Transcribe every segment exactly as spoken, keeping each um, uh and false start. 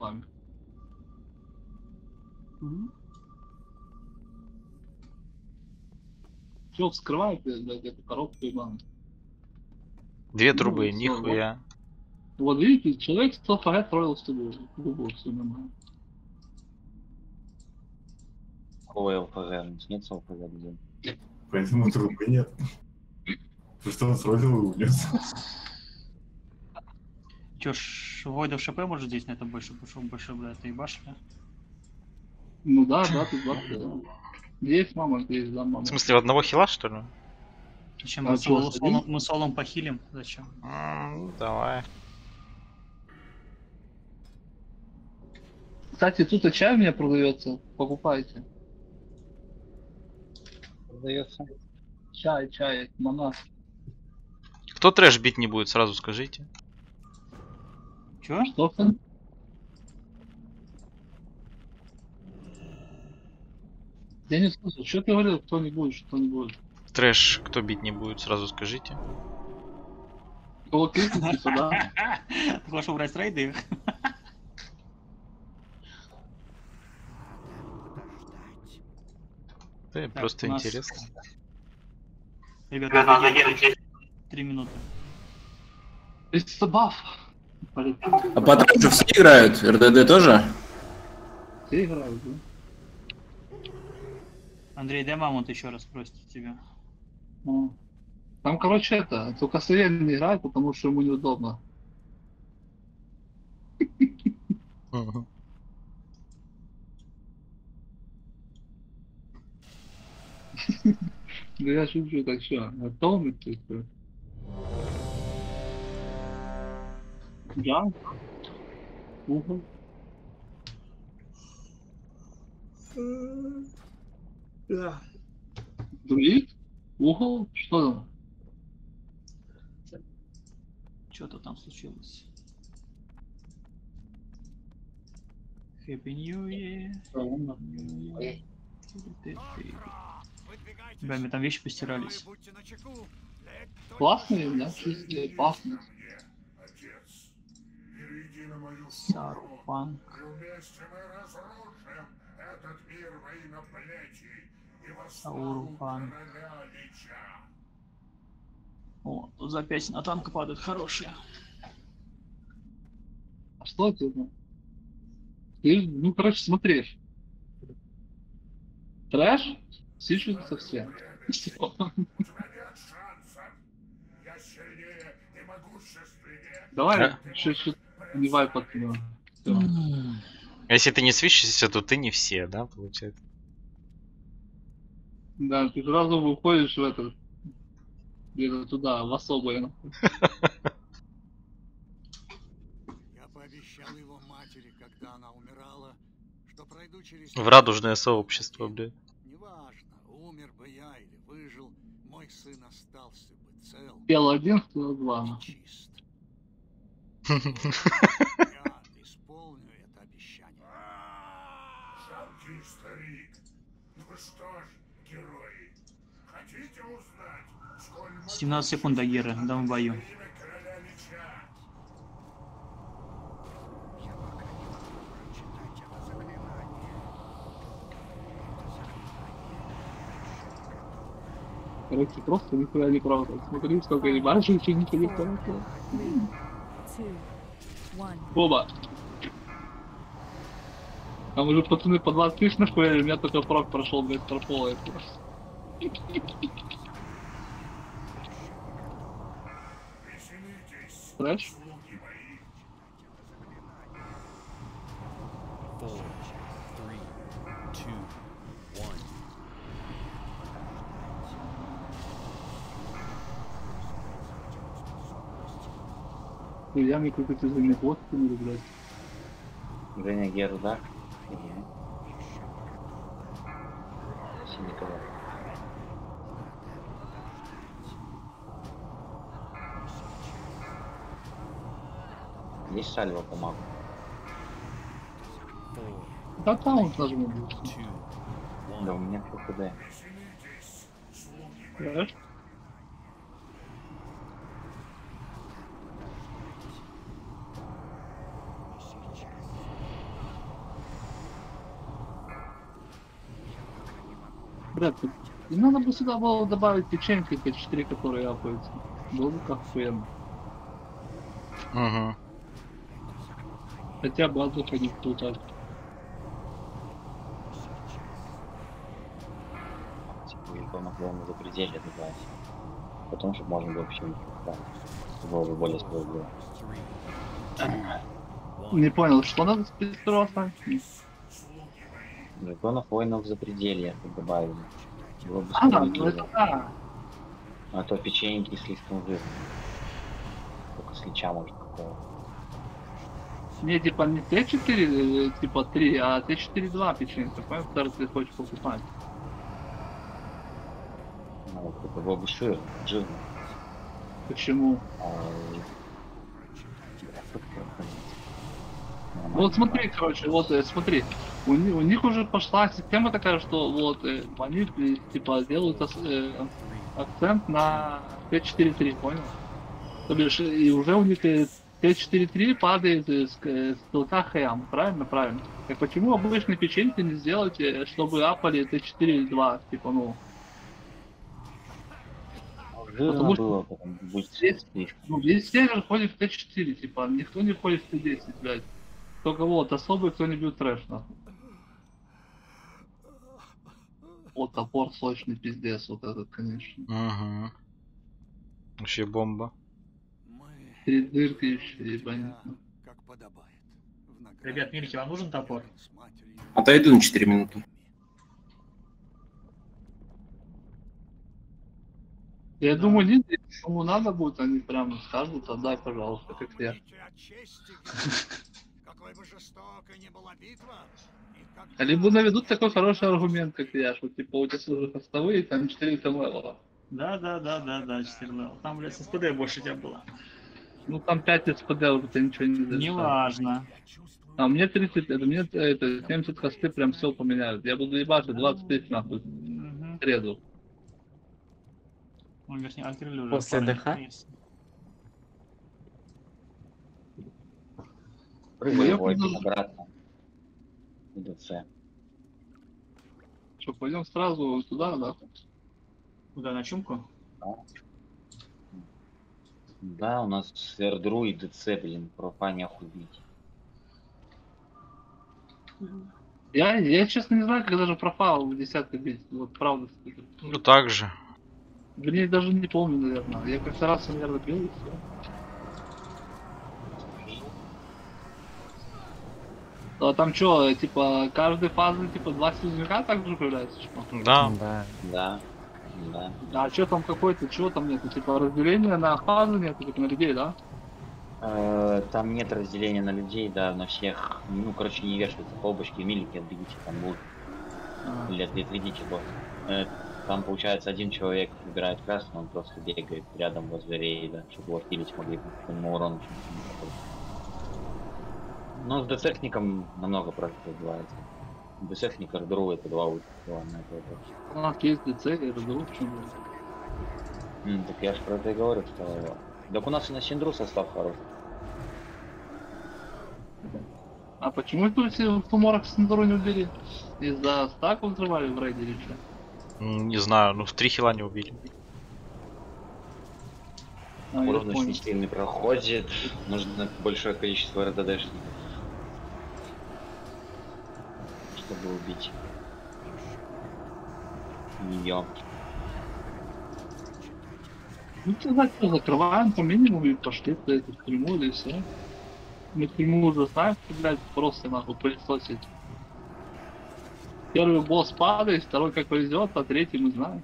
вами. Угу. Все, вскрывайте, блядь, эту коробку ебаную. Две Ну, трубы, всё, нихуя. Вот. вот видите, человек сто фагат строил с тобой. Глубоко, все нормально. Какого ЛФГ? Нет ЛФГ где? Поэтому трубы нет. Просто он сразу улиц. Чё ж, Войда в ШП может здесь на это больше пошел, больше, блядь, ты ебашь, да? Ну да, да, тут два. Есть мама, есть, да, мама. В смысле, в одного хила, что ли? Зачем А мы, чё, соло, садись? соло, мы солом похилим? Зачем? М, давай. Кстати, тут и чай у меня продается. Покупайте. Продается. Чай, чай, манас. Кто трэш бить не будет, сразу скажите. Чё? Что там? Я не слышу. Что ты говорил? Кто не будет, что не будет? Трэш, кто бить не будет, сразу скажите. Кого крикнуть сюда? Ты хочешь убрать рейды? Да, Так, просто у нас- интересно. Ребята, надо ехать. Три минуты. Это баф. А по трэшу все играют? РДД тоже? Все играют, да? Андрей, дай мамонт еще раз просит тебя. Ну. Там, короче, это, только Савель не играет, потому что ему неудобно. Мгм. Да я шучу, так что, готовы ты? Да? Угу. Да. Другие? Угол? Что там? Что-то там случилось. Happy New Year. Ровно. New Year. Бля, мне там вещи постирались. Классные, да? Чистые, пахнут. Сарпанк. Саурпанк. О, тут за пять на танка падают хорошие. А что это? Ты, ну, короче, смотри. Трэш? Сижу совсем. Всё. Давай, А? чуть-чуть наливай под него. Всё. Если ты не свищешься, то ты не все, да, получается? Да, ты сразу выходишь в этот, где-то туда, в особое. нахуй. Я пообещал его матери, когда она умирала, что пройду через... В радужное сообщество, блядь. Неважно, умер бы я или выжил, мой сын остался бы цел Пел один, пел и два. чист. Я исполню это обещание. Жалкий старик. Ну что ж, герои, хотите узнать, сколь семнадцать секунд до Геры, дам в бою. имя короля Лича? Я пока не могу прочитать это заклинание. Короче, просто нихуя не правда. Смотри, сколько я бачу, еще ничего не правда. Two, one. Оба. Там уже пацаны по двадцать тысяч нахуяли, у меня только прок прошел, блядь, старфола. Веселитесь, Трэш? слуги мои. Four, three, two, one. Я мне какой-то за меня хвост кинули, блядь. Женя Геру, да? Фигня. Синикова. Есть сальва по магу? Four, Да там вот нажму. блядь. two, Да у one. меня ХПД. Веселитесь, слуги мои. Трэш? Блядь, тут- и надо бы сюда было добавить печеньки, те четыре, которые апаются. Было бы как охуенно. Угу. Хотя бы одну ходить плутать. Типа, икона главное запределье добавить. Потом, чтобы можно было вообще не покупать. Это было бы более справедливо. Не понял, что надо с первого оставить? Драконов воинов запределье добавили. Было бы А, ну справедливо. это да. А то печеньки слишком жирные. Только с лича может какого. Не, типа не Т четыре, э, типа три, а Т четыре два печенька, понял, который ты хочешь покупать. Ну, это было бы жир, жирно. Почему? А, Ну вот смотри, короче, вот э, смотри, у, ни- у них уже пошла система такая, что вот э, они э, типа делают ос- э, акцент на Т четыре три, понял? То бишь, и уже у них э, Т четыре три падает э, с, э, с стрелка хэм, правильно, правильно. Так почему обычные печеньки не сделать, э, чтобы апали Т четыре два, типа, ну, жирно Потому что было, потом будет здесь- слишком. ну, весь север ходит в Т четыре, типа, никто не ходит в Т десять, блядь. Только вот, особый кто не бьет трэш, нахуй. Вот топор сочный, пиздец, вот этот, конечно. Угу. Вообще бомба. Мы Три дырки еще, тебя, ебанет. как подобает. В награду Ребят, мирите, вам нужен топор? с матерью. Отойду на четыре минуты. Я Да. думаю, нет, кому надо будет, они прямо скажут, отдай, пожалуйста, как я. Помните о чести, герой. Какой бы жестокой ни была битва, никогда Либо наведут такой хороший аргумент, как я, что типа у тебя служат хостовые, там четыре левела. Да, да, да, да, да, четыре левел. Там, блядь, с СПД больше тебя было. Ну там пять СПД уже ты ничего не зарешаешь. Неважно. А мне тридцать, это мне это семьдесят хосты прям все поменяют. Я буду ебашить двадцать тысяч нахуй Мгм. в среду. Ну, вернее, открыли уже. После пару ДХ? есть. Прыгаем Ну, я один буду- обратно. В ДЦ. Что, пойдем сразу туда, да? Куда, на чумку? Да, у нас Эрдру и ДЦ, блин, профа не охуеть. Я, я честно не знаю, когда же профайл в десятке бить. Вот правда скажу. Ну так же. Вернее, даже не помню, наверное. Я как-то раз, наверное, бил и все. А там что, типа, каждой фазы, типа, два слизняка так же появляется, что? Да. Да. Да, да. А что там какой-то, чего там нету? Типа, разделения на фазы нету, типа, на людей, да? Э, Там нет разделения на людей, да, на всех. Ну, короче, не вешаются колбочки, милики отбегите, там будут. А, Или отве- отведите босс. Э, Там, получается, один человек выбирает красный, он просто бегает рядом возле рейда, чтобы его хилить могли, по нему урон очень сильно такой. Но с десехником намного проще развивается. Десехник, Эрдру это два ульта. Ладно, это вообще. а, кейс ДЦ, я разговор, почему? М, Так я же про это и говорю, что... Так у нас и на Синдру состав хороший. А почему это все в Туморах с Синдуру не убили? Из-за стака взрывали в рейде или что? М, Не знаю, ну в три хила не убили. А, я Урон понял. очень сильный проходит. Нужно большое количество РДДшников, чтобы убить ее. Ну, тогда что, закрываем по минимуму и пошли в эту тюрьму или все. Мы тюрьму уже знаем, что, блядь, просто нахуй пылесосить. Первый босс падает, второй как повезет, а третий мы знаем.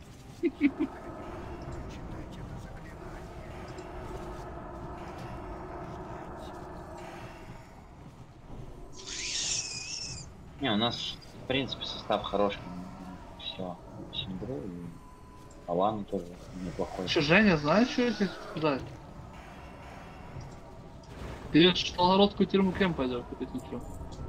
Не, у нас в принципе состав хороший. Все. Синдру и Алану тоже неплохой. Че, Женя, знаешь, что я тебе сказать? Ты в Шелгородскую тюрьму кем пойдешь, если что?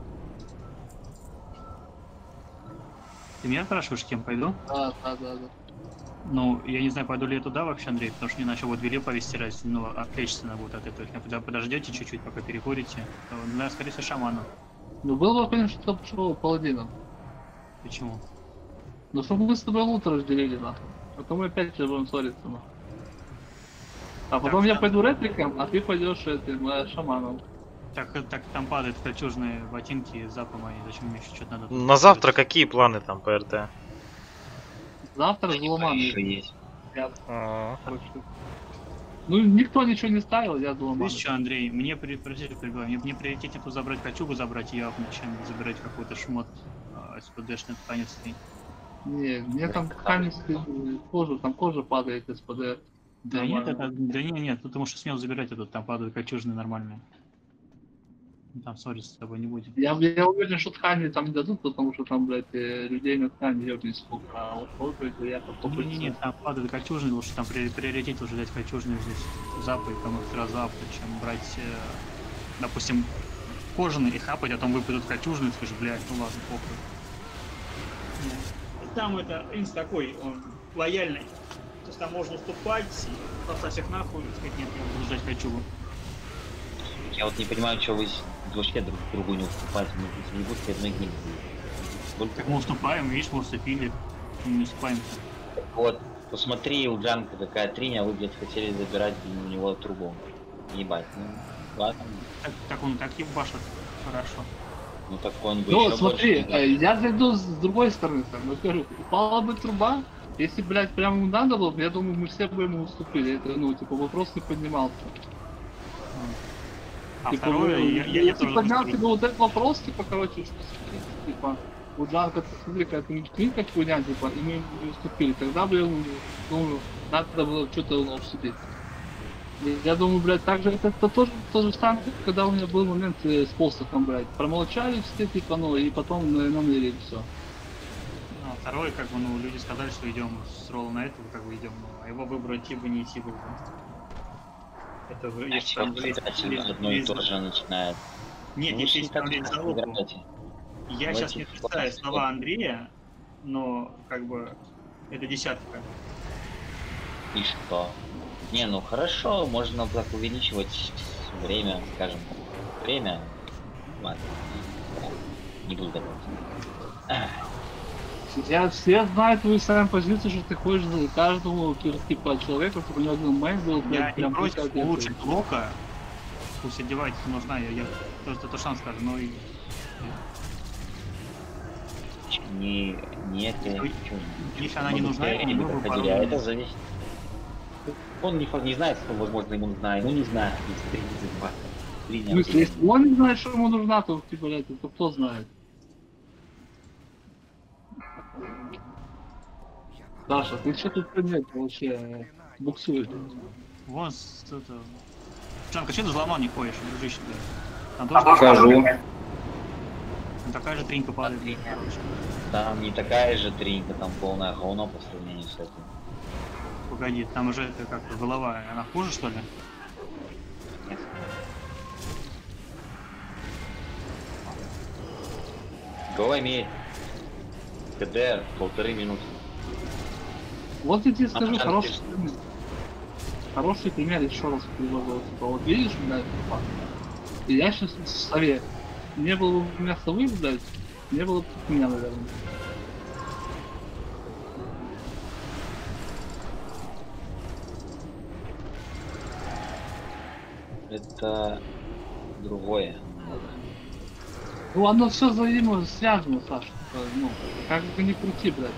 Ты меня спрашиваешь, кем пойду? Да, да, да, да. Ну, я не знаю, пойду ли я туда вообще, Андрей, потому что не начал вот двери повестирать, ну, отвлечься на вот от этого. Если когда подождете чуть-чуть, пока перекурите, то, ну, скорее всего, шаману. Ну, был бы, конечно, что пошел паладином. Почему? Ну чтобы мы с тобой лут разделили, нахуй. Потом мы опять будем ссориться, нахуй. А потом я пойду репликом, а ты пойдешь этим э, шаманом. Так, так там падают кольчужные ботинки, запы мои, зачем мне еще что-то надо? На завтра какие планы там по РТ? Завтра Зуломан Еще есть. А, Ну никто ничего не ставил, я Зуломан. Видишь что, Андрей, мне при... простите, перебиваю, мне, мне приоритетнее тут забрать кольчугу забрать, я чем забирать какой-то шмот а, СПДшный танец. Не, мне там ткань кожа, там кожа падает из ПД. Да нет, это, да нет, нет, потому что смел забирать этот, там падают кольчужные нормальные. Там ссориться с тобой не будем. Я, я уверен, что ткани там не дадут, потому что там, блядь, э, людей на ткани ёбнись сколько, а вот вот, я потом... Не, не, не, там падают кольчужные, лучше там при, приоритет уже взять кольчужные здесь запы, кому сразу запы, чем брать, э, допустим, кожаные и хапать, а там выпадут кольчужные, скажешь, блядь, ну ладно, похуй. Там это инс такой, он лояльный. То есть там можно уступать, поставь их нахуй, сказать, нет, я буду ждать кольчугу. Я вот не понимаю, что вы вообще друг другу не уступаете, мы здесь не будете одной гильдии. Так мы уступаем, видишь, мы уступили, мы не уступаем. Вот, посмотри, у Джанка какая триня, вы, блядь, хотели забирать у него трубу. Ебать, ну, ладно. Так, так он так ебашит, хорошо. Ну так он бы Ну еще смотри, больше... э, я зайду с другой стороны, там, ну скажу, упала бы труба, если, блядь, прямо ему надо было, я думаю, мы все бы ему уступили, это, ну, типа, вопрос не поднимался. А Типа, второе, ну, я, я, я если тоже поднялся уступлю. бы вот этот вопрос, типа, короче, что, типа, у Джанка, смотри, какая-то клиника хуйня, типа, и мы ему не уступили, тогда бы, ну, надо было что-то ну, обсудить. И я думаю, блядь, так же, это, это тоже то же самое, когда у меня был момент э, с посохом, блядь, промолчали все, типа, ну, и потом э, намерили все. А второе, как бы, ну, люди сказали, что идем с Ролла на этого, как бы идем, ну, а его выбрать идти бы не идти бы. Это вы, А если чё, там влезет- кстати, влезет- одно и влезет- то же начинает. Нет, Ну, если не там так влезет часто за руку, играете. я Давайте сейчас не представляю просто- слова Андрея, но, как бы, это десятка. И что? Не, ну хорошо, можно так увеличивать время, скажем, время. Ладно, не буду добавить. Я все знают твою самую позицию, что ты хочешь за каждому, типа, человека, чтобы у него один мейн был, Я блядь, не прям против пятьдесят. улучшить Лока, пусть одевается, нужна, я, я просто это шанс скажу, но и... Не, не это, Если- чё, если она не могут нужна, сказать, ему не выбор проходили, а пару- это зависит. Он не, фа- не знает, что, возможно, ему нужна, ему не знает, если тридцать два. Три В не смысле, если он не знает, что ему нужна, то, типа, блядь, то кто знает? Саша, ты что тут нет вообще э, буксуешь? Вон, с- это... Жанка, что ты взломал не ходишь, дружище, блядь? Там тоже Покажу. там такая же тринка падает, блядь, короче. Там не такая же тринка, там полное говно по сравнению с этим. Погоди, там уже это как-то голова, она хуже, что ли? Голова имеет КДР полторы минуты. Вот я тебе скажу, А, хороший конечно. пример. Хороший пример, еще раз предложил. Типа, вот видишь, блядь, типа, и я сейчас в сове. Не было бы у меня совы, блядь, не было бы меня, наверное. Это другое. Ну, оно все взаимосвязано, Саша. Типа, ну, как бы не крути, блядь.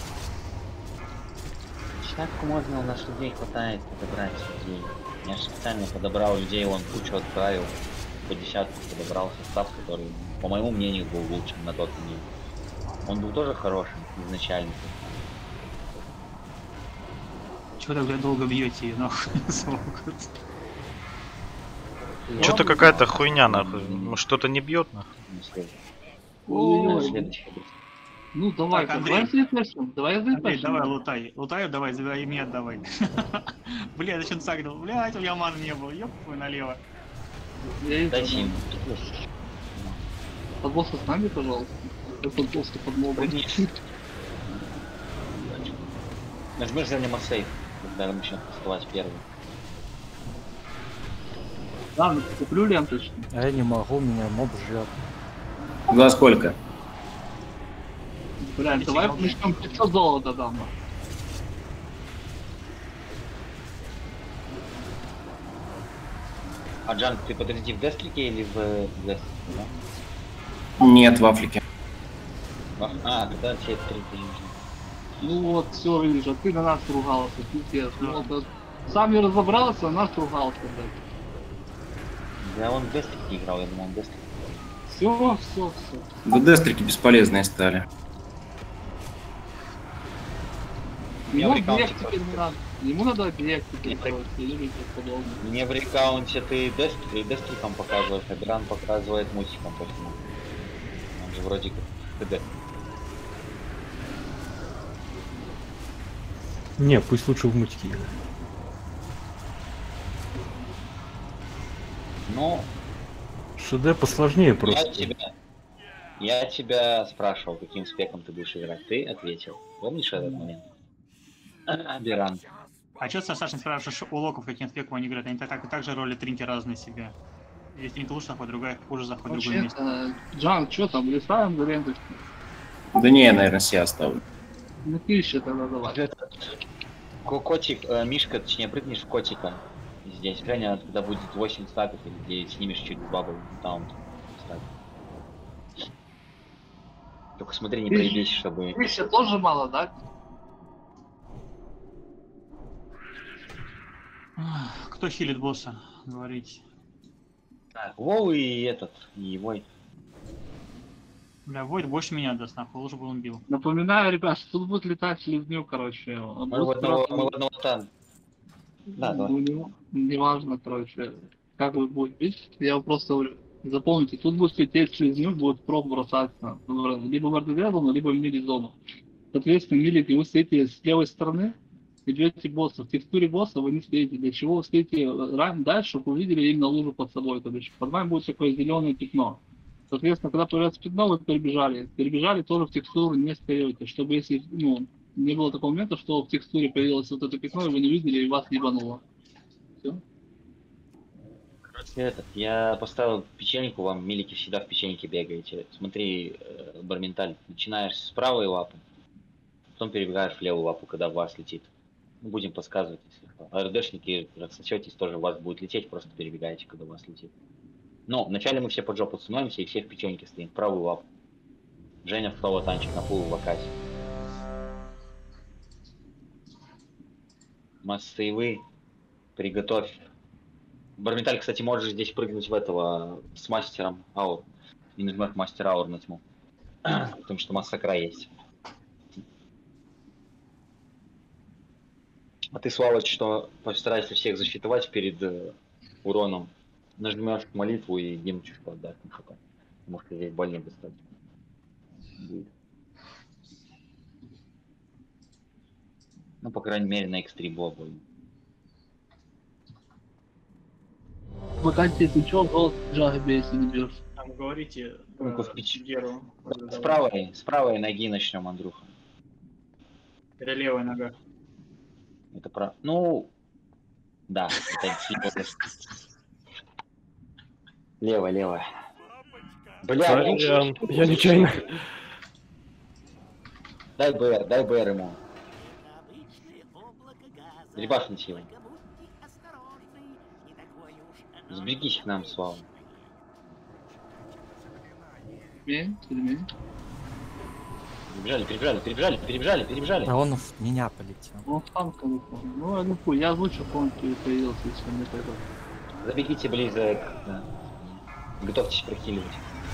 Десятку можно, у нас людей хватает подобрать людей. Я же специально подобрал людей, он кучу отправил. По десятку подобрал состав, который, по моему мнению, был лучшим на тот момент. Он был тоже хорошим изначально. Чего так, блядь, долго бьете ее, нахуй, звук? Что-то какая-то хуйня, нахуй. Ну, что-то не бьет, нахуй. На след- Ой, на ой. следующий бит. Ну, давай, Так, давай Андрей. запишем, давай Андрей, запишем. давай, лутай. Лутай, давай, забирай мне отдавай. Бля, зачем сагнул? Блядь, у меня маны не было, ёб твою налево. Я иду, Дайте ну, им. Под босса с нами, пожалуйста. Я под босса под мобом. Нажмешь за ним сейф, когда начнет доставать первый. Ладно, куплю ленточку. А я не могу, меня моб жрет. За сколько? Блядь, давай начнем пятьсот золота дам. нахуй. А Джан, ты подожди в Дестрике или в Дестрике, да? Нет, в Африке. Во- А, тогда все три нужны. Ну вот, все, видишь, а ты на нас ругался, пиздец. Ну, вот, сам не разобрался, а нас ругался, блядь. Да он в Дестрике играл, я думал, он в Дестрике. Все, все, все. Да дестрики бесполезные стали. Я Ему в рекаунте объект теперь просто. не надо. Ему надо объект теперь, Это- короче, или подобное. Мне в рекаунте ты Дестри, Дестриком показываешь, а Гран показывает мультиком почему. Он же вроде как ТД. Не, пусть лучше в мультике играет. Ну, ш дэ посложнее просто. я тебя, я тебя спрашивал, каким спеком ты будешь играть. Ты ответил. Помнишь этот момент? Беран. А что, Саша, не спрашиваешь, у локов каким спеком они играют? Они так, так, так же роли тринки разные себе. Есть тринка лучше заходит, другая хуже заходит, другое место. Вообще, Джан, что там, листаем за ленточку? Да не, я, наверное, себя оставлю. Ну ты еще тогда давай. Ко- Котик, э, Мишка, точнее, прыгнешь в котика. Здесь, Женя, когда будет восемь стаков, или девять, снимешь чуть бабл таунт. Только смотри, не проебись, чтобы... Тысяча тоже мало, да? Ах, кто хилит босса? Говорите. Так, Воу и этот, и Войт. Бля, Войд больше меня даст, нахуй, лучше бы он бил. Напоминаю, ребят, что тут будет летать слизню, короче. Он Мы в будет одного, просто- мы в одного там. Да, да. Ну, не- неважно, короче, как вы будете бить, я вам просто говорю, запомните, тут будет лететь слизню, будет проб бросаться, либо в артезону, либо в мили-зону. Соответственно, мили вы стоите с левой стороны и бьете босса. В текстуре босса вы не стоите. Для чего вы стоите ран- дальше, чтобы вы видели именно лужу под собой. То есть под вами будет такое зеленое пятно. Соответственно, когда появляется пятно, вы перебежали. Перебежали, тоже в текстуру не встаете. Чтобы если, ну, не было такого момента, что в текстуре появилось вот это пятно, и вы не видели, и вас ебануло. Все. Короче, этот, я поставил печеньку, вам милики всегда в печеньке бегаете. Смотри, э, Барменталь, начинаешь с правой лапы, потом перебегаешь в левую лапу, когда в вас летит. Ну, будем подсказывать, если что. А РДшники, рассосетесь, тоже в вас будет лететь, просто перебегаете, когда в вас летит. Но вначале мы все под жопу становимся и все в печеньке стоим, в правую лапу. Женя второго танчик на пул в вакасе. Массейвы, приготовь. Барменталь, кстати, можешь здесь прыгнуть в этого с мастером аур. И нажимать мастер аур на тьму. Потому что массакра есть. А ты, сволочь, что постарайся всех засчитывать перед э, уроном. Нажмешь молитву и Диму чушку отдать. Ну, что-то. Потому что здесь больнее достать. Будет. Ну, по крайней мере, на икс три было больно. Вакансия, если что, голос Джагаби, если не бьешь. Там говорите Ну-ка, в печ- Геру. С правой, с правой ноги начнем, Андрюха. Или левая нога. Это про... Ну... Да, это слева. Левая, левая. Бля, ну, Сорян, я нечаянно. дай БР, дай БР ему. Ребашните его. Сбегись к нам, Слава. Перебей, перебей. Перебежали, перебежали, перебежали, перебежали, перебежали. А он в меня полетел. Ну, танка выполнил. Ну, я не помню, я озвучил, полностью появился, если не пойдет. Забегите близко. Да. Готовьтесь прохиливать.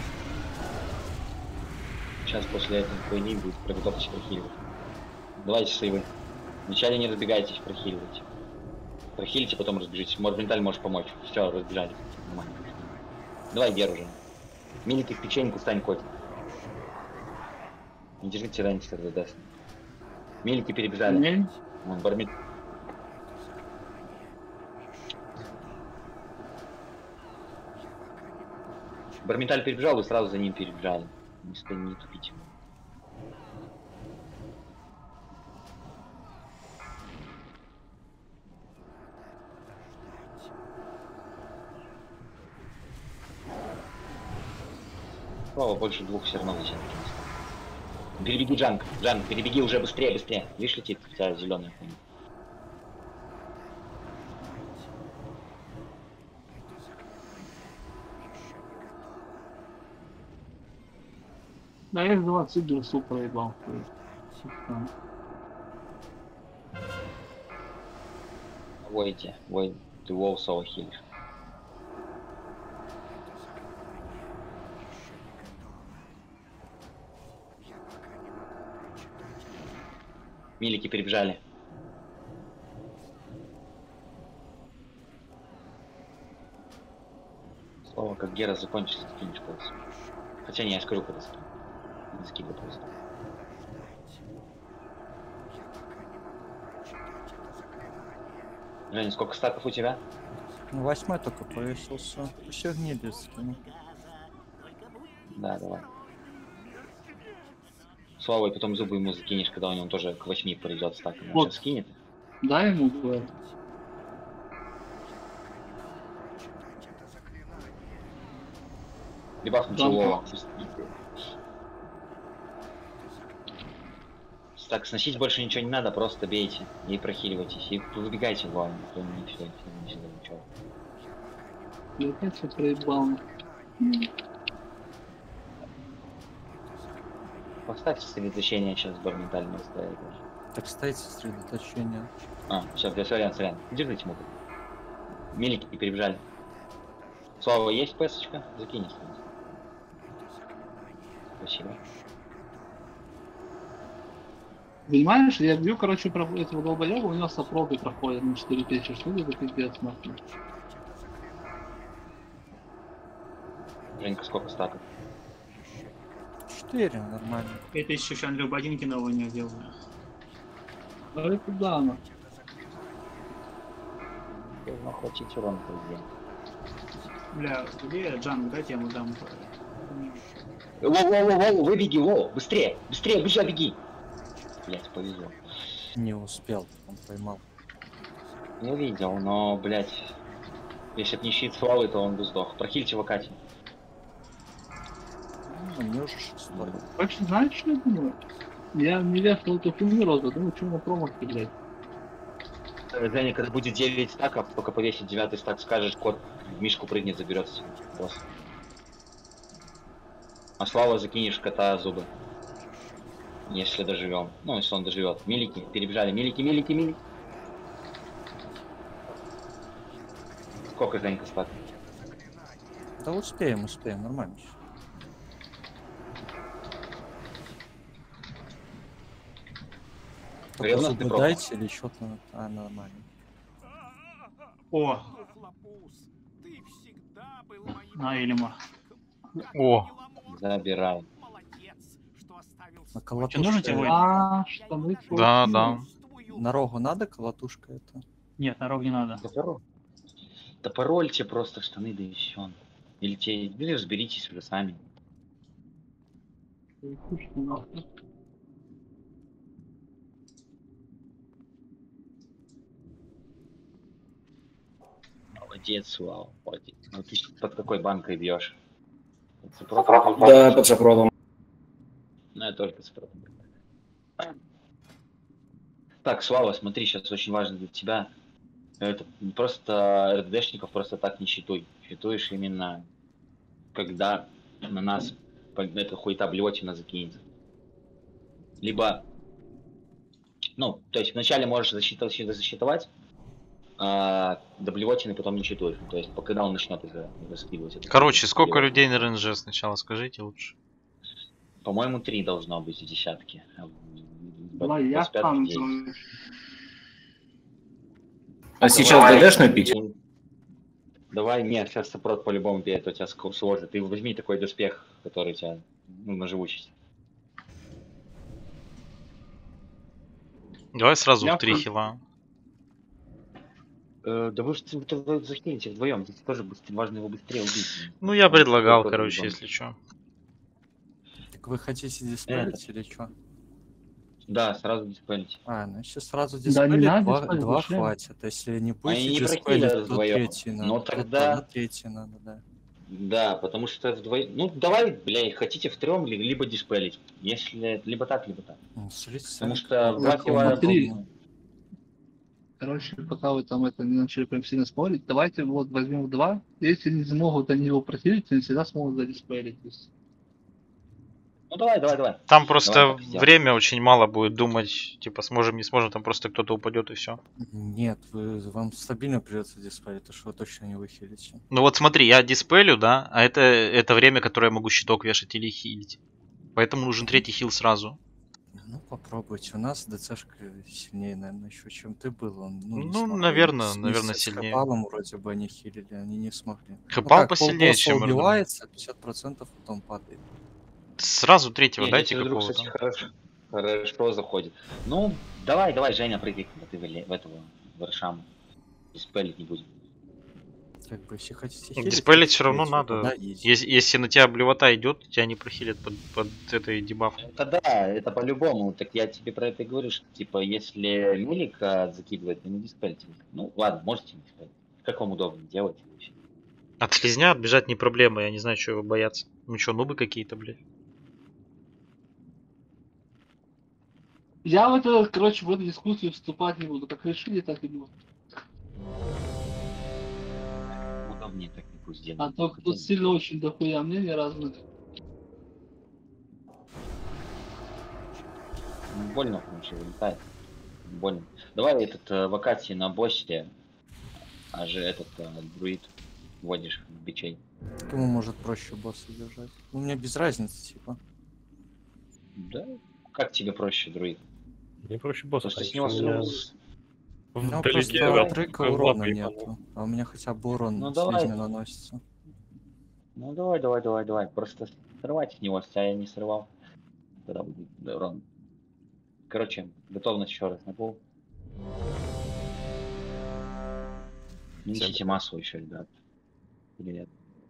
Сейчас после этой хуйни будет приготовьтесь прохиливать. Давайте сейвы. Вначале не разбегайтесь, прохиливайте. Прохилите, потом разбежитесь. Может, менталь может помочь. Все, разбежались. Нормально. Давай, Гер уже. Милики в печеньку, стань котик. Не держите раньше, когда даст. Милики перебежали. Не? Вон, бармит. Барменталь перебежал, вы сразу за ним перебежали. Не, стой, не тупите. Слава, больше двух все равно высядет. Перебеги Джанг. Джанг, перебеги уже быстрее, быстрее. Видишь, летит у тебя зеленая. Да, я их двадцать дурсу проебал. Войте, вой, ты вол соло хилишь. Милики перебежали. Слово как Гера закончится, скинешь просто. Хотя не, я скажу, когда скину. Не скину просто. Женя, сколько стаков у тебя? Ну, восьмой только повесился. Все гнили скину. Да, давай. Слава, и потом зубы ему закинешь, когда у него тоже к восьми придет стак. Он Вот. сейчас скинет. Дай ему говорю. Либо Да. Вова. Так, сносить больше ничего не надо, просто бейте и прохиливайтесь. И выбегайте, главное, то не все, не всегда ничего. Я опять все проебал. Поставьте сосредоточение, сейчас бар ментально ставит. Так ставите сосредоточение. А, все, для сорян, сорян. Держите муку. Милики и перебежали. Слава, есть пэсочка? Закинь. Спасибо. Понимаешь, я бью, короче, про этого долбоеба, у него сопроби проходят на четыре тысячи, что это пиздец, нахуй. Женька, сколько стаков? Четыре, нормально. Это еще еще Андрей ботинки новые не делал. А это да, ну. Должно хватить урон по идее. Бля, где Джан, дайте я ему дам. Воу-воу-воу, выбеги, воу, быстрее, быстрее, бежа, беги. Блять, повезло. Не успел, он поймал. Не увидел, но, блять, если б не щит Славы, то он бы сдох. Прохильте его, Катя. Ну, не уже шестой. Короче, знаешь, что я думаю? Я не вешал эту хуйню розу, думаю, что на промахе, блядь. Женя, когда будет девять стаков, только повесить девятый стак, скажешь, кот в мишку прыгнет, заберется. Босс. А Слава закинешь кота зубы. Если доживем. Ну, если он доживет. Милики, перебежали. Милики, милики, милики. Сколько, Женька, стак? Да успеем, успеем, нормально. Только Ревность зубы ты пробовал? дайте или что-то. А, нормально. О! На Элима. О! Забирай. На Что, колотушка. нужно тебе выйти? А, штаны. Да, да. На рогу надо колотушка это? Нет, на рог не надо. Да пароль. Да парольте просто штаны, да и все. Или те, или разберитесь уже сами. Молодец, Слава, молодец. Ну ты под какой банкой бьешь? Да, под запротом. Ну, я только с протом. Так, Слава, смотри, сейчас очень важно для тебя. Это просто РДшников просто так не считуй. Считуешь именно, когда на нас эта хуета блевотина закинется. Либо, ну, то есть вначале можешь засчитывать, засчитывать а до блевотины потом не считаешь. То есть, когда он начнет уже раскидывать. Это Короче, сколько людей на РНЖ сначала скажите лучше? По-моему, три должно быть в десятке. Давай, я сам. А сейчас ДДшную пить? Давай, нет, сейчас сопрот по-любому пьет, у тебя сложно. Ты возьми такой доспех, который у тебя, ну, на живучесть. Давай сразу Я в три в- хила. Э, да вы же вы захилите вдвоем, здесь тоже быстрее, важно его быстрее убить. Ну, я предлагал, Только короче, по-любому. если что. Так вы хотите диспелить или что? Да, сразу диспелить. А, ну если сразу Да, диспелить, не надо два, диспелить, два зачем? хватит. Если не Они будете не диспелить, прокидывают то вдвоем. третий надо. Но то- тогда- то третий надо, да. Да, потому что вдвоем... Ну, давай, блядь, хотите втроем, ли- либо диспелить. Если... Либо так, либо так. Ну, слить Потому сами, что как два бы, килла... Смотри. удобно. Короче, пока вы там это не начали прям сильно спорить, давайте вот возьмем два. Если не смогут они его просилить, они всегда смогут задиспелить. То есть, Ну, давай, давай, давай. Там просто Давай так сделаем. время очень мало будет думать, типа сможем, не сможем, там просто кто-то упадет и все. Нет, вы, вам стабильно придется диспелить, потому что вы точно не выхилите. Ну вот смотри, я диспелю, да, а это, это время, которое я могу щиток вешать или хилить. Поэтому нужен третий хил сразу. Ну, попробуйте. У нас ДЦшка сильнее, наверное, еще, чем ты был. Он, ну, не Ну, смогли. наверно, С- наверно, с сильнее. Хэпалом вроде бы они хилили, они не смогли. Хэпал ну, как, посильнее, полбосса чем РД. убивается, пятьдесят процентов потом падает. Сразу третьего Не, дайте если вдруг, какого-то. кстати, хорошо, хорошо заходит. Ну, давай, давай, Женя, прыгай, когда ты в, ле- в этого Варшаму. Диспелить не будем. Как бы, если хотите хилить, Диспелить то все равно хилите, надо. да, есть. Если, если на тебя блевота идет, тебя не прохилят под, под этой дебаф. Это да, это по-любому. Так я тебе про это и говорю, что типа если милик а, закидывает, то не диспельте. Ну ладно, можете не диспелить. Как вам удобно делать вообще. От слизня отбежать не проблема, я не знаю, чего его бояться. Ну что, нубы какие-то, блядь. я в это, короче, в эту дискуссию вступать не буду. Как решили, так и буду. Удобнее так не пусть А делают. то Хотя тут сильно очень дохуя мнений разных. больно, короче, вылетает. Больно. Давай этот э, вакансии на боссе, а же этот э, друид вводишь в бичей. Ему может проще босса держать. У меня без разницы, типа. Да? Как тебе проще, друид? Мне проще босса. Потому что с ходить, него у меня с- У меня вдалеке просто от- трека как урона лапы нету. ебанул. А у меня хотя бы урон Ну, с давай. слизни наносится. Ну давай, давай, давай, давай. Просто срывать с него, хотя я не срывал. Тогда будет урон. Короче, готовность еще раз на пол. Несите массу еще, ребят. Или нет?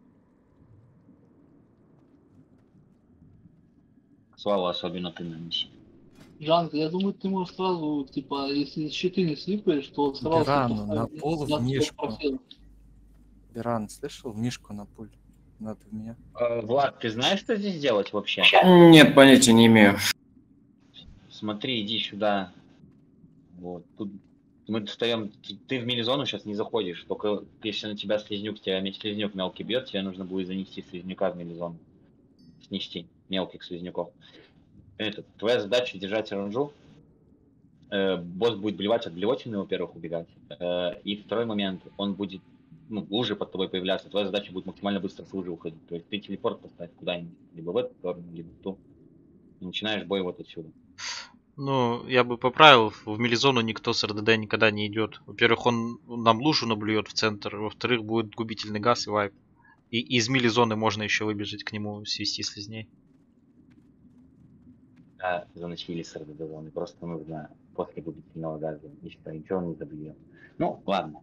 Слава, особенно ты нанеси. Жанка, я думаю, ты можешь сразу, типа, если щиты не слипаешь, то сразу... Бирану на поставить пол в двадцать мишку. процентов. Биран, слышал? Мишку на пуль. Надо в меня. Э, Влад, ты знаешь, что здесь делать вообще? Нет, понятия не имею. Смотри, иди сюда. Вот, тут мы достаем. Ты, ты в милизону сейчас не заходишь. Только если на тебя слизнюк, тебя меч слизнюк мелкий бьет, тебе нужно будет занести слизнюка в милизону. Снести мелких слизнюков. Этот, твоя задача держать оранжу. Э, босс будет блевать от блевотины, во-первых, убегать. Э, и второй момент, он будет, ну, лужи под тобой появляться. Твоя задача будет максимально быстро с лужи уходить. То есть ты телепорт поставь куда-нибудь, либо в эту сторону, либо в ту. И начинаешь бой вот отсюда. Ну, я бы поправил, в милизону никто с РДД никогда не идет. Во-первых, он нам лужу наблюет в центр, во-вторых, будет губительный газ и вайп. И из милизоны можно еще выбежать к нему, свести слизней. Да, заносили с РДД зоны. Просто нужно после губительного газа. Если ничего не забьем. Ну, ладно.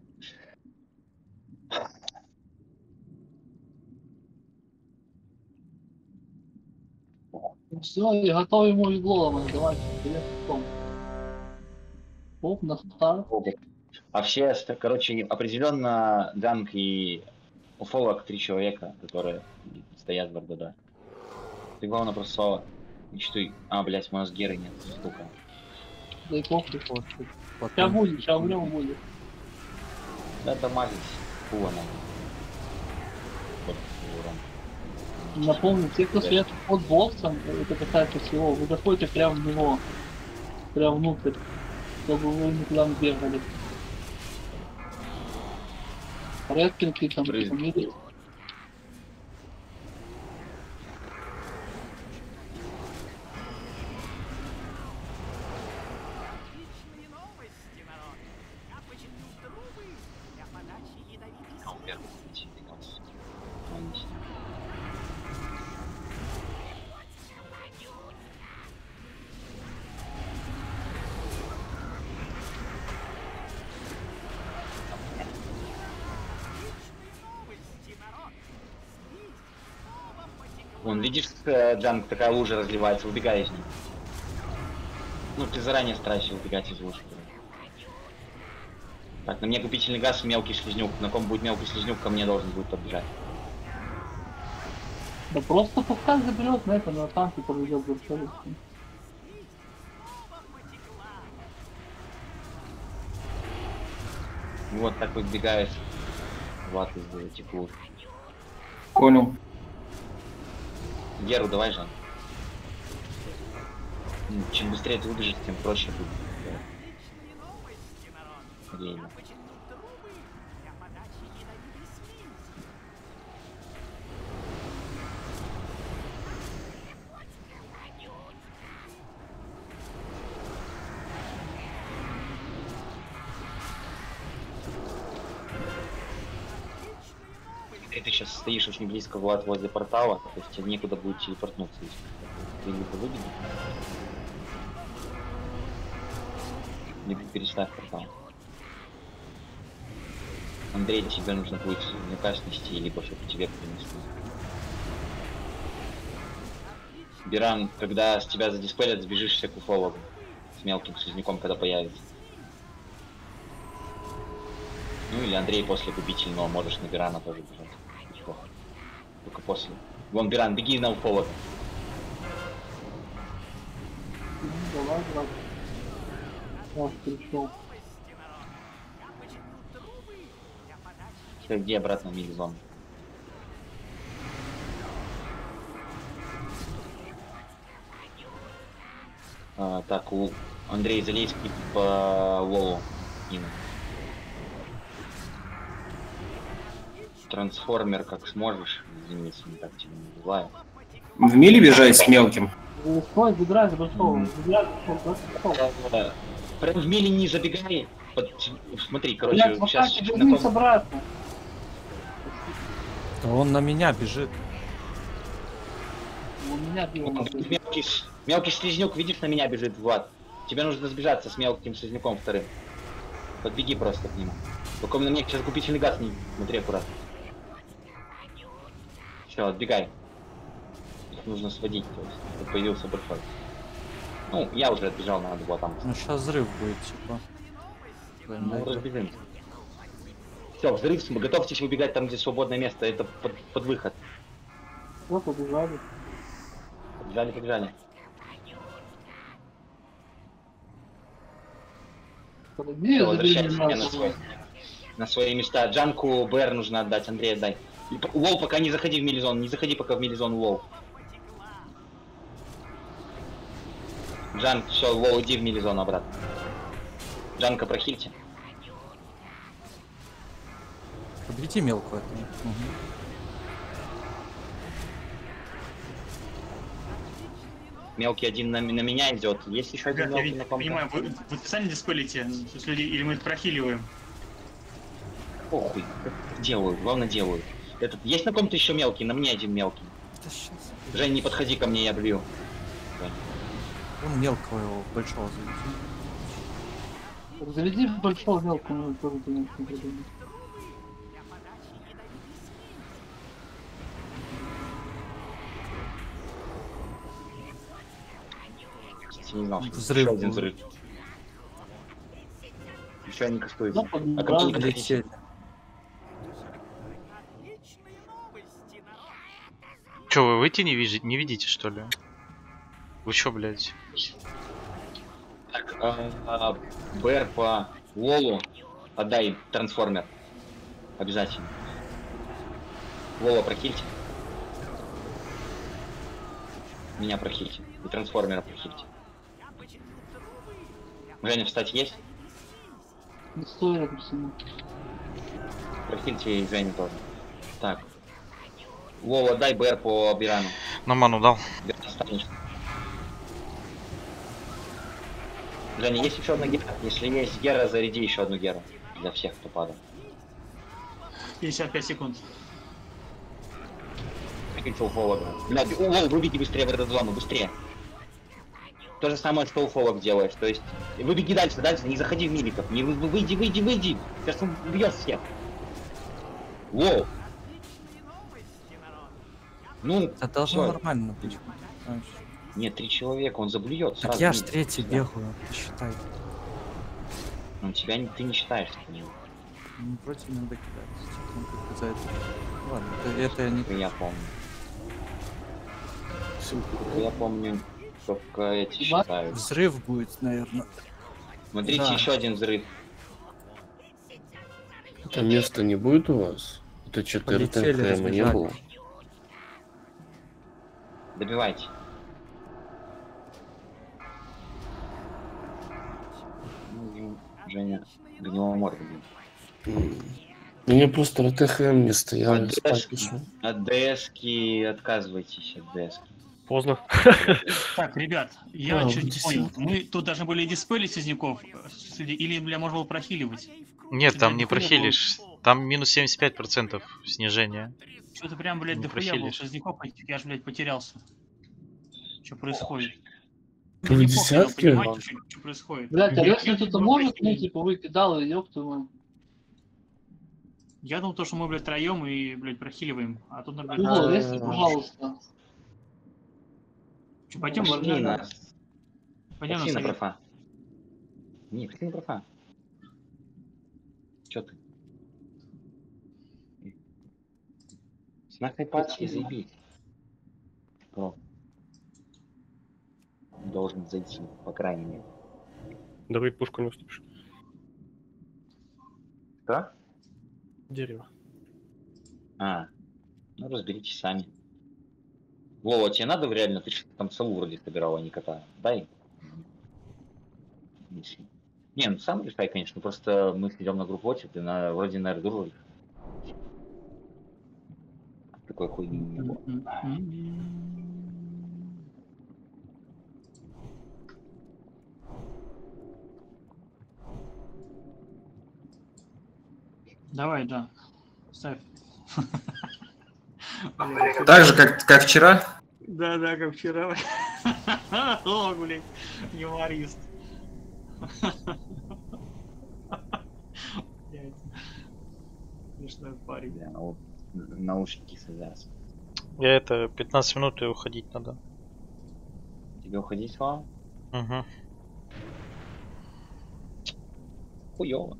Все, и готов ему игло ломать. Давайте, вперед, потом. Оп, на старт. А все, оста- короче, определенно Данк и Уфолог три человека, которые стоят в РДД. Ты главное просто слова. Мечты. А, блять, у нас Геры нет, сука. Да и похуй. Потом Сейчас будет, сейчас в нем будет. Да дамажить. Фу, она. Вот, урон. Напомню, те, кто стоят под боссом, это касается всего, вы заходите прямо в него. Прямо внутрь. Чтобы вы никуда не бегали. Редкинки там, Брызги. фамилии. А, у первого идти, двигался. Он не сидит. Вон, видишь, э, Данк, такая лужа разливается, убегай из нее. Ну, ты заранее старайся убегать из лужи. Так, на мне губительный газ, мелкий слизнюк. На ком будет мелкий слизнюк, ко мне должен будет подбежать. Да просто пускай заберет на это, на танке поведет за все. Вот так выбегаешь, Влад, из этих луж. Понял. Геру давай же. Чем быстрее ты выбежишь, тем проще будет. Время. Ты сейчас стоишь очень близко, Влад, возле портала, то есть тебе некуда будет телепортнуться, если ты либо выбежишь, либо переставь портал. Андрей, тебе нужно будет наказ нести, либо чтобы тебе принесли. Биран, когда с тебя задиспелят, сбежишься к уфологу с мелким слизняком, когда появится. Ну или Андрей после губительного можешь на Бирана тоже бежать. Ничего. Только после. Вон, Биран, беги на уфолога. Давай, брат. Вот, пришел. Все, где обратно в милизон? А, так, у Андрей Залейский по Лолу. Нина. Трансформер как сможешь, извините, не так тебя называю. В мили бежать с мелким? Стой, забирай, забросовывай. Забирай, забросовывай. Прям в мили не забегай. Под... Смотри, короче, Блядь, сейчас... вернись обратно. Да он на меня бежит. У меня бил. Мелкий, мелкий слизнюк, видишь, на меня бежит, Влад. Тебе нужно сбежаться с мелким слизнюком вторым. Подбеги просто к нему. Только на мне сейчас губительный газ, не смотри аккуратно. Все, отбегай. Их нужно сводить, то есть, чтобы появился большой. Ну, я уже отбежал, надо было там. Ну сейчас взрыв будет, типа. Ну, разбежимся. Все, взрыв, мы готовьтесь выбегать там, где свободное место, это под, под выход. Вот, побежали. Побежали, побежали. Подожди, Все, забери возвращайся меня. на, свой, на свои места. Джанку БР нужно отдать, Андрей отдай. И, Лоу, пока не заходи в милизон, не заходи пока в милизон, Лоу. Джанк, все, Лоу, иди в милизон обратно. Джанка, прохильте. Подведи мелкую. Угу. Мелкий один на, на меня идет. Есть еще один Ребят, мелкий я на ком-то. понимаю, вы, вы специально диспелите, или мы их прохиливаем? Похуй, делают, главное делают. Этот, есть на ком-то еще мелкий? На мне один мелкий. Да сейчас. Жень, не подходи ко мне, я блю. Он мелкого его, большого заведи. Заведи большого мелкого, ну, тоже ты не придумал. Не знал, что взрыв еще один был. взрыв. Еще они кастуют. Да, А да, ко мне не да. подходите. Че, вы выйти не видите, не видите, что ли? Вы чё, блядь? Так, а, а, БР по Лолу отдай трансформер. Обязательно. Лола прохильте. Меня прохильте. И трансформера прохильте. Женя, встать есть? Не стой рядом со мной. Прохильте и Женю тоже. Так. Лола, дай БР по Бирану. На ману дал. Биран, встань. Женя, есть еще одна гера? Если есть гера, заряди еще одну геру. Для всех, кто падал. пятьдесят пять секунд. Прикиньте уфолога. Блядь, Лол, выбеги быстрее в эту зону, быстрее. То же самое, что уфолог делаешь. То есть, выбеги дальше, дальше, не заходи в миликов. Не вы- выйди, выйди, выйди. Сейчас он убьет всех. Лол. Ну, Это должно всё. нормально быть. А, Нет, три человека, он заблюет. Так сразу я ж милик. третий Да. бегаю, считай. Ну, тебя не- ты не считаешь. Не, Ну, против иногда кидается. Типа, он как-то за это. Ладно, это, это я не... я помню. Я помню, только эти считают. Взрыв будет, наверное. Смотрите, Да. еще один взрыв. Там места не будет у вас? Это что-то Полетели, РТХМ не разбежали. было. Добивайте. Ну, Женя, гнилого морда, блин. Мне просто РТХМ не стоял, я От спать ДС пошел. от ДСки отказывайтесь от ДСки. Поздно. Так, ребят, я А, чуть не вот понял. десятка. Мы тут должны были диспелить слизняков, или, бля, можно было прохиливать? Нет, там Что-то не дохуя прохилишь. Там минус семьдесят пять процентов снижения. Что-то прям, блядь, Не дохуя было прохилишь. слизняков, я ж, блядь, потерялся. Что происходит? Вы Мне похуй, десятки? но понимаете, что, что происходит? Блять, а Я- если я кто-то думал, может, что- ну, типа, вы кидалы, ёпту мать. Я думал, то, что мы, блядь, троем и, блядь, прохиливаем. А тут, блядь, Google, а, если, пожалуйста. Чё, пойдем, Пошли ладно, на... пойдем на Пошли на совет. профа. Не, пошли на профа. Чё ты? Знак айпадки, заебись. Про. Должен зайти, по крайней мере. Добыть пушку не уступишь. Что? Дерево. А, ну разберитесь сами. Вова, тебе надо реально, ты что там целу вроде собирал, а не кота. Дай. Неси. Не, ну сам решай, конечно, просто мы идем на группу, ты на вроде на Эрдуру. Такой хуйни не было. Давай, да. Ставь. Так же, как, как вчера? Да, да, как вчера. О, блядь, юморист. Блядь. Смешной парень. Да, нау- наушники связаны. Я это пятнадцать минут и уходить надо. Тебе уходить, Слава? Угу. Хуёво.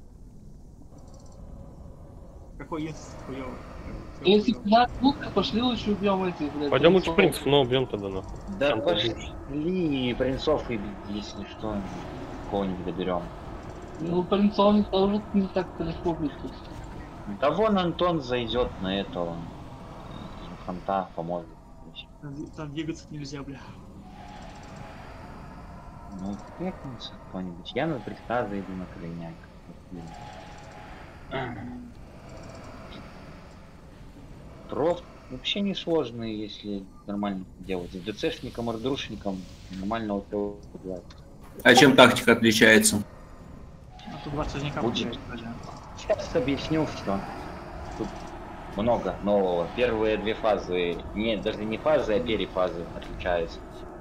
Какой есть хуёвый. Если на лука пошли лучше убьем этих, блядь. Пойдем лучше принцов. принцев, но убьем тогда нахуй. Да Там пошли принцов и если что, кого-нибудь доберем. Ну, принцов тоже не так-то легко будет. Да вон Антон зайдет на этого. На фронта поможет. Там, там двигаться нельзя, бля. Ну, пятница кто-нибудь. Я на предка зайду на крайняк. Проф вообще не сложный, если нормально делать. С ДЦшником, РДРушником нормально вот его делать. А чем тактика отличается? А тут два слизняка Будет. побежать, подожди. Сейчас объясню, что тут много нового. Первые две фазы, не, даже не фазы, а перефазы отличаются.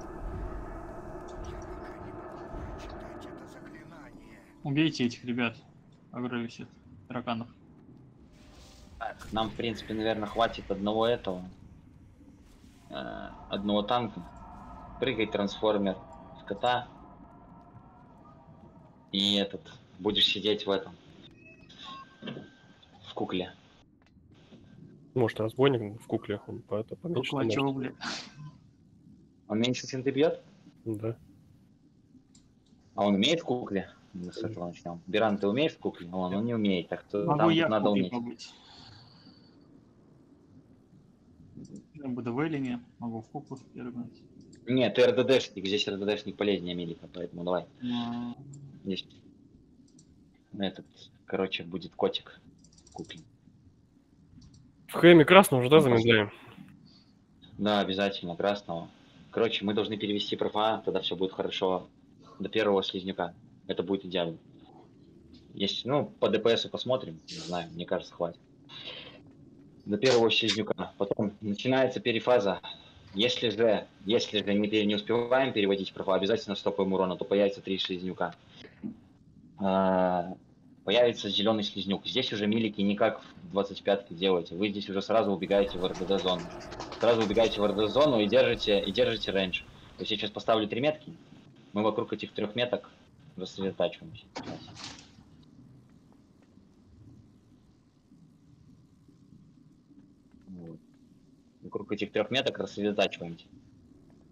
Убейте этих ребят. Агрелись тараканов. Так, нам, в принципе, наверное, хватит одного этого. Э, одного танка. Прыгай, трансформер, в кота. И этот, будешь сидеть в этом. В кукле. Может, разбойник в кукле, он по это поменьше. Кукла, чего, бля? Он меньше, чем ты бьет? Да. А он умеет в кукле? Мы с этого начнем. Биран, ты умеешь в кукле? Он, он не умеет, так что Могу там я в надо кукле уметь. побыть. Я буду в Эллине, могу в куклу перегнать. Нет, ты РДДшник, здесь РДДшник полезнее Милика, поэтому давай. Но... Здесь этот, короче, будет котик в кукле. В ХМе красного же, да, замедляем? Да, обязательно, красного. Короче, мы должны перевести профа, тогда все будет хорошо. До первого слизнюка. Это будет идеально. Если, ну, по ДПСу посмотрим, не знаю, мне кажется, хватит. До первого слизнюка. Потом начинается перефаза. Если же, если же не, пере- не успеваем переводить профа, обязательно стопаем урона, то появится три слизнюка. А, появится зеленый слизнюк. Здесь уже милики не как в двадцать пятке делаете. Вы здесь уже сразу убегаете в РДД-зону. Сразу убегаете в РДД-зону и держите, и держите рейндж. То есть я сейчас поставлю три метки. Мы вокруг этих трех меток рассредотачиваемся. Сейчас. Вот. Вокруг этих трех меток рассредотачиваемся.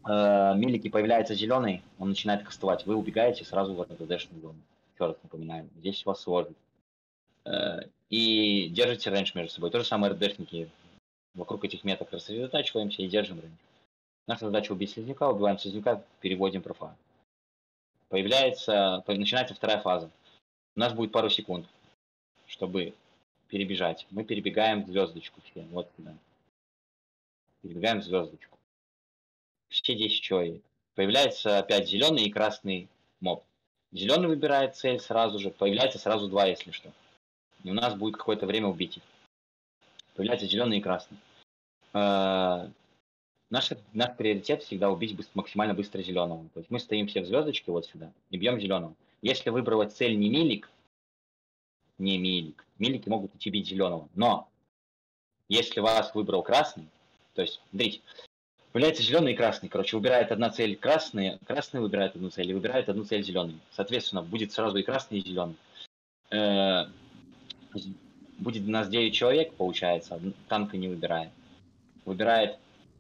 Э, Милики появляется зеленый, он начинает кастовать. Вы убегаете сразу в РДДшную зону. Еще раз напоминаю, здесь вас сложит. Э, и держите рейндж между собой. То же самое РДДшники. Вокруг этих меток рассредотачиваемся и держим рейндж. Наша задача убить слизняка, убиваем слизняка, переводим профа. Появляется, начинается вторая фаза. У нас будет пару секунд, чтобы перебежать. Мы перебегаем в звездочку все. Вот сюда. Перебегаем в звездочку. Все десять человек. Появляется опять зеленый и красный моб. Зеленый выбирает цель сразу же. Появляется сразу два, если что. И у нас будет какое-то время убить их. Появляется зеленый и красный. Э-э- наш, наш приоритет всегда убить быстро, максимально быстро зеленого. То есть мы стоим все в звездочке вот сюда и бьем зеленого. Если выбрала цель не милик, не милик, милики могут идти бить зеленого. Но если вас выбрал красный, то есть, смотрите, появляется зеленый и красный. Короче, выбирает одна цель красный, красный выбирает одну цель и выбирает одну цель зеленый. Соответственно, будет сразу и красный, и зеленый. Э-э- будет у нас девять человек, получается, танка не выбирает. Выбирает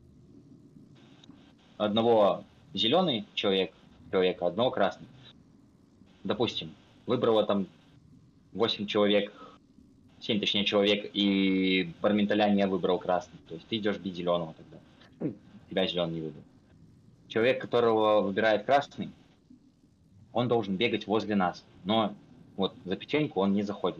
одного зеленый человек, человека, одного красный. Допустим, выбрало там восемь человек, семь точнее человек, и Барменталя не выбрал красный. То есть ты идешь бить зеленого тогда. Тебя зеленый не выбрал. Человек, которого выбирает красный, он должен бегать возле нас. Но вот за печеньку он не заходит.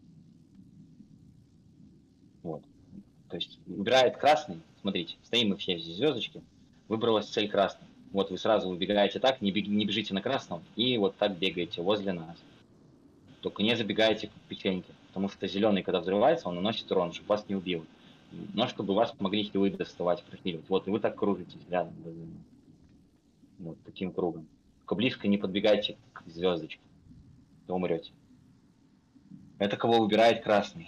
Вот. То есть выбирает красный. Смотрите, стоим мы все здесь звездочки. Выбралась цель красный. Вот вы сразу выбегаете так, не, бег, не бежите на красном, и вот так бегаете возле нас. Только не забегайте к печеньке, потому что зеленый, когда взрывается, он наносит урон, чтобы вас не убил. Но чтобы вас могли хилы доставать, прохиливать. Вот, и вы так кружитесь рядом. Вот таким кругом. Только близко не подбегайте к звездочке, то умрете. Это кого выбирает красный.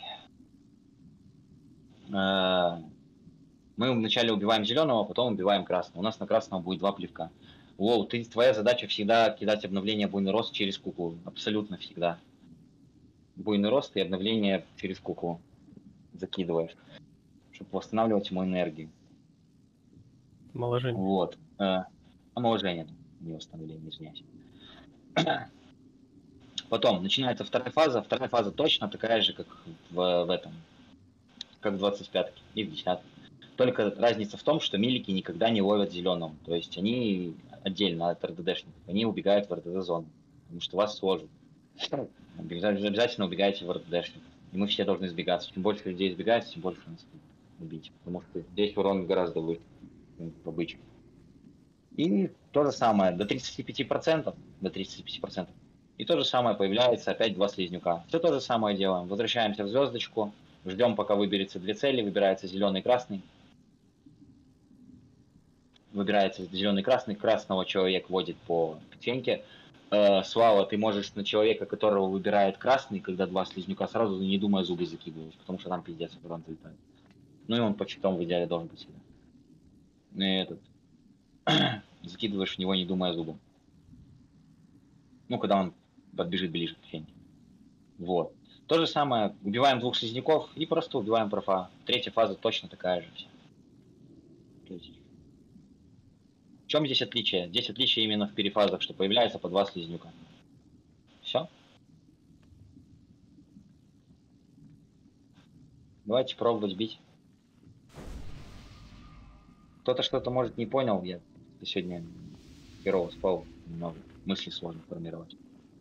Мы вначале убиваем зеленого, потом убиваем красного. У нас на красного будет два плевка. Воу, ты, твоя задача всегда кидать обновление буйный рост через куклу. Абсолютно всегда. Буйный рост и обновление через куклу закидываешь, чтобы восстанавливать ему энергию. Омоложение. Вот. Э, омоложение, не восстановление, извиняюсь. Потом начинается вторая фаза. Вторая фаза точно такая же, как в, в этом, как в двадцать пятке и в десятке. Только разница в том, что милики никогда не ловят зеленого. То есть они отдельно от РДДшников. Они убегают в РДД-зону. Потому что вас сложат. Обязательно убегаете в РДДшников. И мы все должны избегаться. Чем больше людей избегается, тем больше нас убить. Потому что здесь урон гораздо выше в обычном. И то же самое. До тридцати пяти процентов. До тридцати пяти процентов. И то же самое появляется опять два слизнюка. Все то же самое делаем. Возвращаемся в звездочку. Ждем, пока выберется две цели. Выбирается зеленый и красный. Выбирается зеленый и красный. Красного человек водит по печеньке. Э, Слава, ты можешь на человека, которого выбирает красный, когда два слизнюка сразу, не думая, зубы закидываешь. Потому что там пиздец урон залетает. Ну и он по читам в идеале должен быть всегда. И этот... закидываешь в него, не думая зубом. Ну, когда он подбежит ближе к печеньке. Вот. То же самое. Убиваем двух слизняков и просто убиваем профа. Третья фаза точно такая же. Вся. В чем здесь отличие? Здесь отличие именно в перефазах, что появляется по два слизнюка. Все. Давайте пробовать бить. Кто-то что-то может не понял, я сегодня херово спал, немного мысли сложно формировать.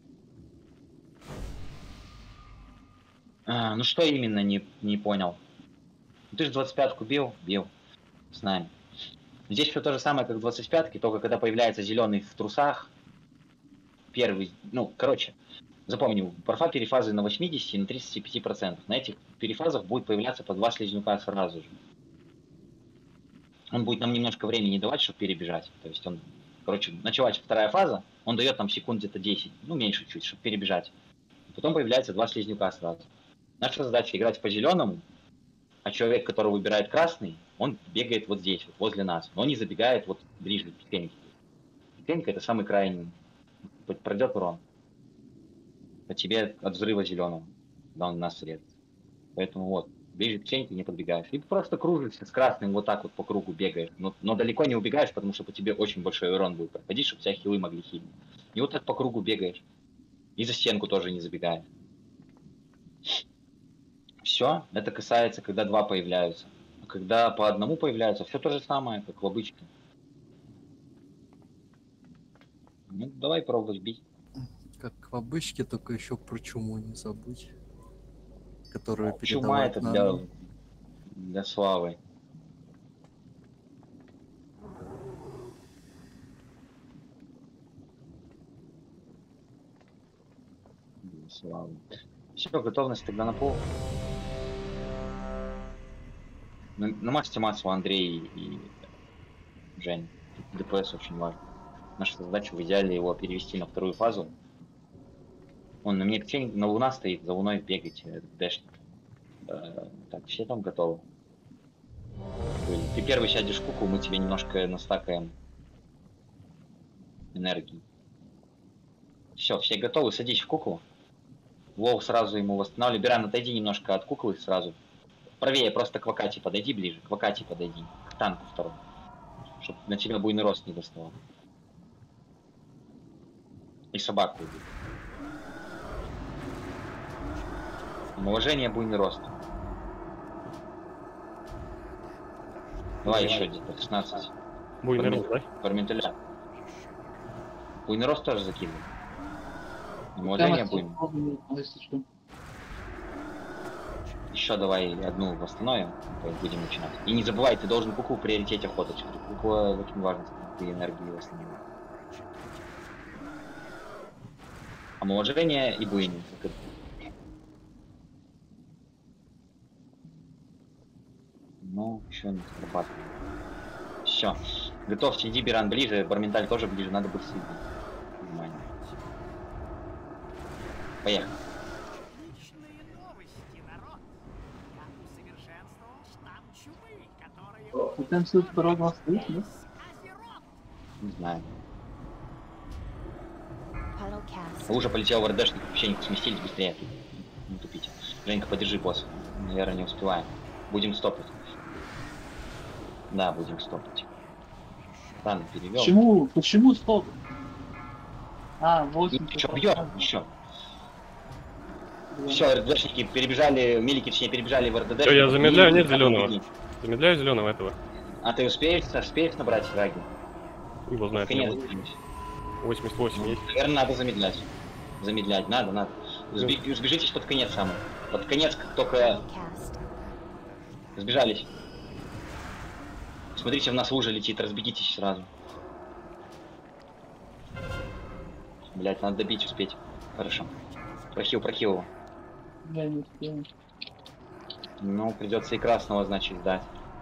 А, ну что именно не, не понял? Ты же двадцать пятку бил? Бил. С нами. Здесь все то же самое, как в двадцать пятке, только когда появляется зеленый в трусах. Первый, ну, короче, запомни, профа перефазы на восьмидесяти и на тридцати пяти процентах. На этих перефазах будет появляться по два слизнюка сразу же. Он будет нам немножко времени давать, чтобы перебежать. То есть он, короче, началась вторая фаза, он дает нам секунд где-то десять, ну, меньше чуть, чтобы перебежать. Потом появляется два слизнюка сразу. Наша задача играть по зеленому, а человек, которого выбирает красный, он бегает вот здесь, вот возле нас, но не забегает вот ближе к печеньке. Печенька — это самый крайний. Пройдет урон. По тебе от взрыва зеленого, когда он нас срежет. Поэтому вот. Ближе к печеньке не подбегаешь. И просто кружишься с красным, вот так вот по кругу бегаешь. Но, но далеко не убегаешь, потому что по тебе очень большой урон будет проходить, чтобы тебя хилы могли хилить. И вот так по кругу бегаешь. И за стенку тоже не забегаешь. Все, это касается, когда два появляются. А когда по одному появляются, все то же самое, как в обычке. Ну, давай пробовать бить. Как в обычке, только еще про чуму не забудь. Которую Ну, чума это надо. для, для славы. Для славы. Все, готовность тогда на пол. Намажьте массу Андрей и Жень. ДПС очень важно. Наша задача в идеале его перевести на вторую фазу. Он на мне печенье, на луна стоит, за луной бегать, дэшник. Э, так, все там готовы. Ты первый сядешь в куку, мы тебе немножко настакаем энергии. Все, все готовы, садись в куклу. Вов сразу ему восстанавливай. Биран, отойди немножко от куклы сразу. Правее, просто к Вакати подойди ближе. К Вакати подойди. К танку второму. Чтоб на тебя буйный рост не доставал. И собаку убить. Уважение, буйный рост. Давай еще где-то шестнадцать. Буйный рост, да? Парменталя. Буйный рост тоже закидывай. Уважение, буйный. Еще давай одну восстановим, будем начинать. И не забывай, ты должен куклу в приоритете охотать. Кукла очень важно, чтобы ты энергии восстановил. Омоложение и буйный. Ну, еще не срабатывает. Все. Готовьте, иди, Биран, ближе. Барменталь тоже ближе, надо будет следить. Внимание. Поехали. Там все второй глаз стоит, да? Не знаю. Лужа полетел в РДшник, вообще сместились быстрее. Не тупите. Женька, подержи, босс. Наверное, не успеваем. Будем стопать. Да, будем стопать. Рано перевел. Почему? Почему стоп? А, восемь. Еще бьем, еще. Все, РДшники перебежали, милики точнее перебежали в РДД. Все, я замедляю, нет зеленого. Замедляю зеленого этого. А ты успеешь, успеешь набрать раги? Его знает. Конец. восемьдесят восемь есть. Наверное, надо замедлять. Замедлять, надо, надо. Сби- Сбежитесь под конец самый. Под конец, как только сбежались. Смотрите, в нас лужа летит, разбегитесь сразу. Блять, надо добить, успеть. Хорошо. Прохил, прохил его. Я не успел. Ну, придется и красного, значит, ждать.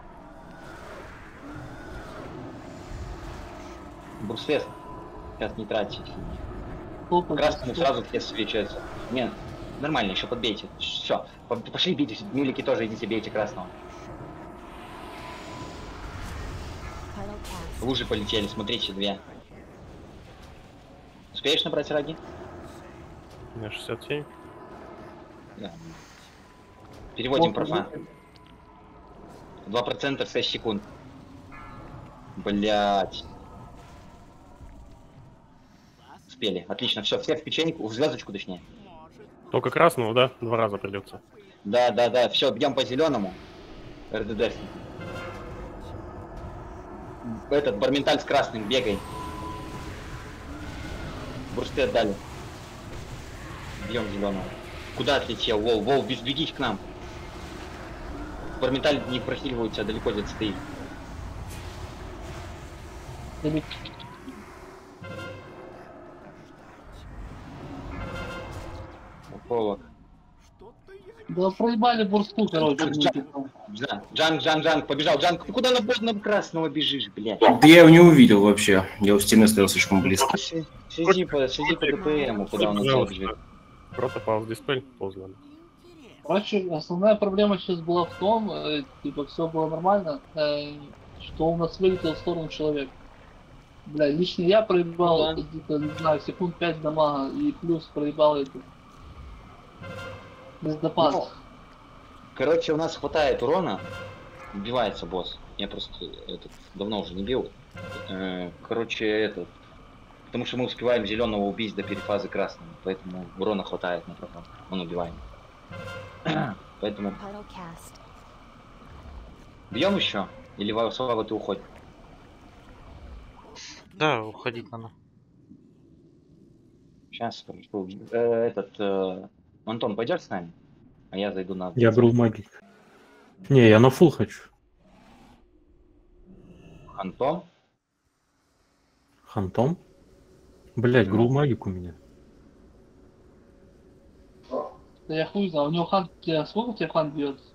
Бруслес. Сейчас не тратите. Красному сразу все свечаются. Не, нормально, еще подбейте. Все, пошли бейте. Милики тоже идите, бейте красного. Лужи полетели, смотрите, две. Успеешь набрать раги? У меня шестьдесят семь. Да. Переводим профан. два процента в шесть секунд. Блять. Успели. Отлично. Все, все в печеньку, в звездочку точнее. Только красного, да? Два раза придется. Да, да, да. Все, бьем по зеленому. РДД. Этот барменталь с красным, бегай. Брусты отдали. Бьем зеленого. Куда отлетел? Вол, Вол, бегись к нам. Барменталь не прохиливается, далеко где-то стоит. Полок. Да проебали бурсту, короче. Джанг, Джанг, Джанг, Джанг, побежал. Джанг, ты куда на на красного бежишь, блядь? Да я его не увидел вообще. Я у стены стоял слишком близко. Сиди по, сиди по ДПМу, куда он от бежит. Просто пауз дисплей ползал. Короче, основная проблема сейчас была в том, э, типа все было нормально, э, что у нас вылетел в сторону человек. Бля, лично я проебал, Ну где-то, не знаю, секунд пять дамага, и плюс проебал это. Звездопад. Ну, Короче, у нас хватает урона. Убивается босс. Я просто этот, давно уже не бил. Э, короче, этот. Потому что мы успеваем зеленого убить до перефазы красного. Поэтому урона хватает на проход. Он убиваем. Поэтому. Бьем еще? Или Слава ты уходишь? Да, уходить надо. Сейчас, хорошо. Э, этот. Э, Антон, пойдешь с нами? А я зайду на... Я беру магик. Не, я на фул хочу. Антон? Хантом? Блять, гру магик у меня. Да я хуй знаю, у него хант, тебя сколько тебе хант бьет?